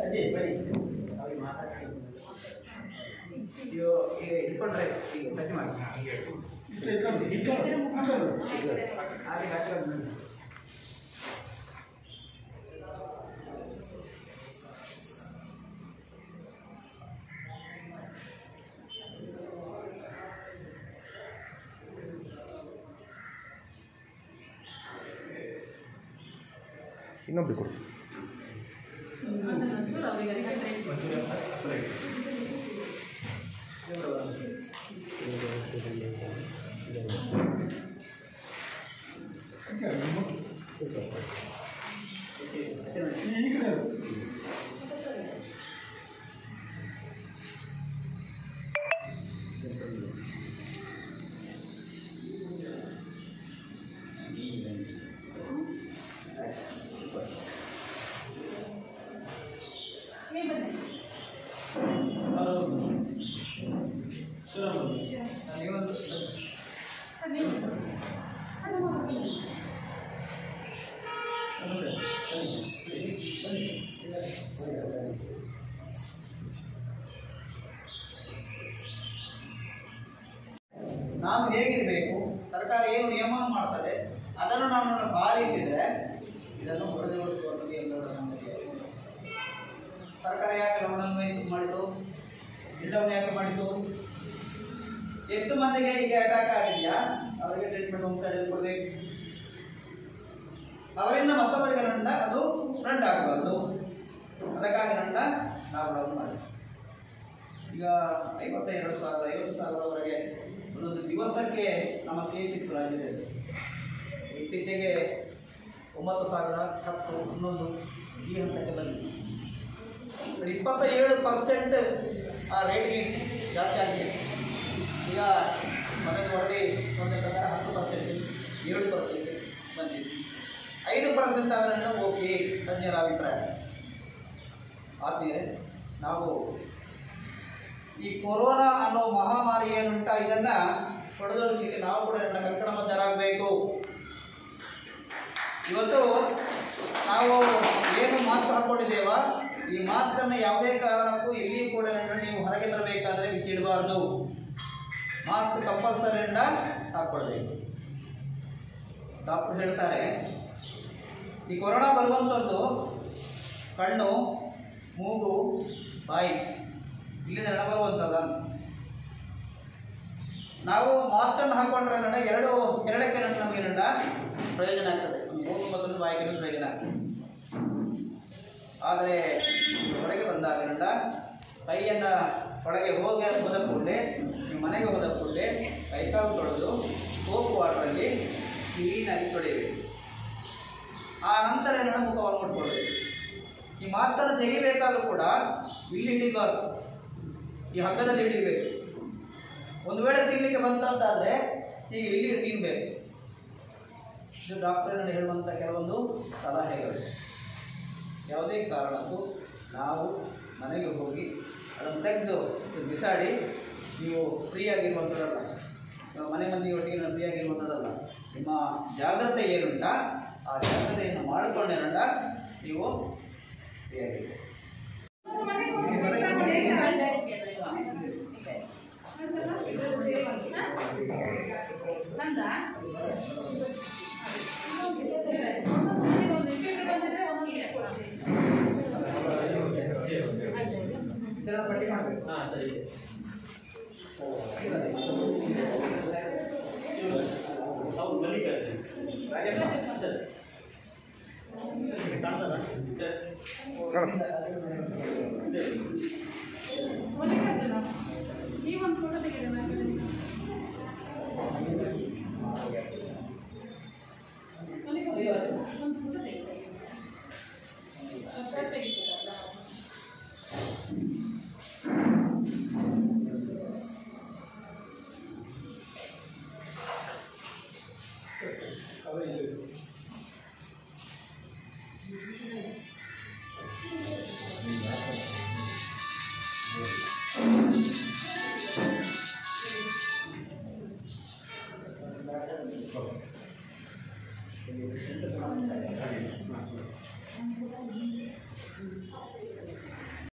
ಅಜಯ್ ಬನ್ನಿ ಅವ್ರಿಗೆ ಮಾತಾಡ್ತೀನಿ ಇಟ್ಕೊಂಡ್ರೆ ಈಗ ಟಚ್ ಮಾಡಿ ಇನ್ನೊಬ್ರು ಕೊಡಿ ನಾವು ಹೇಗಿರಬೇಕು, ಸರ್ಕಾರ ಏನು ನಿಯಮವನ್ನು ಮಾಡ್ತದೆ ಅದನ್ನು ನಾವು ಪಾಲಿಸಿದರೆ ಇದನ್ನು ಹೊರದೇವರಿಸುವ ಬಗ್ಗೆ ಎಲ್ಲರ ಸಂಗತಿ. ಸರ್ಕಾರ ಯಾಕೆ ಲಾಕ್ಡೌನ್ ಮಾಡಿತು, ಲಾಕ್ಡೌನ್ ಯಾಕೆ ಮಾಡಿತು, ಎಷ್ಟು ಮಂದಿಗೆ ಈಗ ಅಟ್ಯಾಕ್ ಆಗಿದೆಯಾ ಅವರಿಗೆ ಟ್ರೀಟ್ಮೆಂಟ್ ಒಂದು ಸೈಡ್ ಕೊಡಬೇಕು, ಅವರಿಂದ ಮತ್ತೊಬ್ಬರಿಗೆ ನಂಡ ಅದು ಸ್ಪ್ರೆಡ್ ಆಗಬಾರ್ದು, ಅದಕ್ಕಾಗಿ ನಂಡ ಲಾಕ್ಡೌನ್ ಮಾಡಿ. ಈಗ 52,000-50,000ವರೆಗೆ ಒಂದೊಂದು ದಿವಸಕ್ಕೆ ನಮ್ಮ ಕೇಸ್ ಇತ್ತು ರಾಜ್ಯದಲ್ಲಿ. ಇತ್ತೀಚೆಗೆ 9,000, 10, 11 ಈ ಹಂತಕ್ಕೆ ಬಂದಿದೆ. 27% ಆ ರೇಟ್ಗೆ ಜಾಸ್ತಿ ಆಗಿದೆ. ಈಗ ಮನೆಗೆ ವರದಿ ಒಂದು ಪ್ರಕಾರ 10%, 7% ಬಂದಿದೆ. 5% ಆದ್ರೂ ಓಕೆ ತಜ್ಞರ ಅಭಿಪ್ರಾಯ. ಆದ್ಮೇಲೆ ನಾವು ಈ ಕೊರೋನಾ ಅನ್ನೋ ಮಹಾಮಾರಿ ಏನುಂಟ ಇದನ್ನ ಹೊಡೆದೋಡಿಸಲಿಕ್ಕೆ ನಾವು ಕೂಡ ಕಂಕಣಬದ್ಧರಾಗಬೇಕು. ಇವತ್ತು ನಾವು ಏನು ಮಾಸ್ಕ್ ಹಾಕೊಂಡಿದ್ದೇವ, ಈ ಮಾಸ್ಕ್ ಅನ್ನು ಯಾವುದೇ ಕಾರಣಕ್ಕೂ ಎಲ್ಲಿಯೂ ಕೂಡ ನೀವು ಹೊರಗೆ ಬರಬೇಕಾದ್ರೆ ಬಿಚ್ಚಿಡಬಾರ್ದು. ಮಾಸ್ಕ್ ಕಂಪಲ್ಸರಿಯಿಂದ ಹಾಕೊಳ್ಬೇಕು. ಡಾಕ್ಟರ್ ಹೇಳ್ತಾರೆ ಈ ಕೊರೋನಾ ಬರುವಂಥದ್ದು ಕಣ್ಣು, ಮೂಗು, ಬಾಯಿ ಇಲ್ಲಿಂದ ನಡ ಬರುವಂಥದ್ದು. ನಾವು ಮಾಸ್ಕ್ ಅನ್ನು ಹಾಕೊಂಡ್ರೆ ಎರಡಕ್ಕೆ ನಮಗೆ ಪ್ರಯೋಜನ ಆಗ್ತದೆ. ಮೂಗು ಮತ್ತು ಬಾಯಿಗೆ ಪ್ರಯೋಜನ ಆಗ್ತದೆ. ಆದರೆ ಹೊರಗೆ ಬಂದಾಗ ಕೈಯನ್ನು ಒಳಗೆ ಹೋದ ಕೂಡಲೇ ನೀವು ಮನೆಗೆ ಹೋದ ಕೂಡಲೇ ಕೈಕಾಲು ತೊಳೆದು ಸೋಪ್ ವಾಟರಲ್ಲಿ ಕ್ಲೀನಾಗಿ ತೊಳೆಯಬೇಕು. ಆ ನಂತರ ಮುಖವನ್ನು ಮುಟ್ಕೊಳ್ಬೇಕು. ಈ ಮಾಸ್ಕನ್ನು ತೆಗಿಬೇಕಾದ್ರೂ ಕೂಡ ಇಲ್ಲಿ ಹಿಡಿಬಾರ್ದು, ಈ ಹಗ್ಗದಲ್ಲಿ ಹಿಡಿಬೇಕು. ಒಂದು ವೇಳೆ ಸೀನ್ಲಿಕ್ಕೆ ಬಂತಂತಾದರೆ ಈಗ ಇಲ್ಲಿಗೆ ಸೀನ್ಬೇಕು. ಇದು ಡಾಕ್ಟರ್ ಹೇಳುವಂಥ ಕೆಲವೊಂದು ಸಲಹೆಗಳು. ಯಾವುದೇ ಕಾರಣಕ್ಕೂ ನಾವು ಮನೆಗೆ ಹೋಗಿ ಅದನ್ನು ತೆಗೆದು ಬಿಸಾಡಿ ನೀವು ಫ್ರೀಯಾಗಿರುವಂಥದ್ದಲ್ಲ, ನಿಮ್ಮ ಮನೆ ಮಂದಿಯೊಟ್ಟಿಗೆ ನಾವು ಫ್ರೀಯಾಗಿರುವಂಥದ್ದಲ್ಲ. ನಿಮ್ಮ ಜಾಗ್ರತೆ ಏನುಂಟ ಆ ಜಾಗ್ರತೆಯನ್ನು ಮಾಡಿಕೊಂಡೇನಂಡ ನೀವು ಫ್ರೀಯಾಗಿರ್ಬೇಕು. ಪಟ್ಟಿ ಮಾಡಬೇಕು. ಹಾಂ ಸರಿ. ಹೌದು ಮಲ್ಲಿಕಾರ್ಜುನ್ ರಾಜಪ್ಪ ಸರ್ ಕಾಣ್ತದ ನೀವೊಂದು ಫೋಟೋ ತೆಗೆದ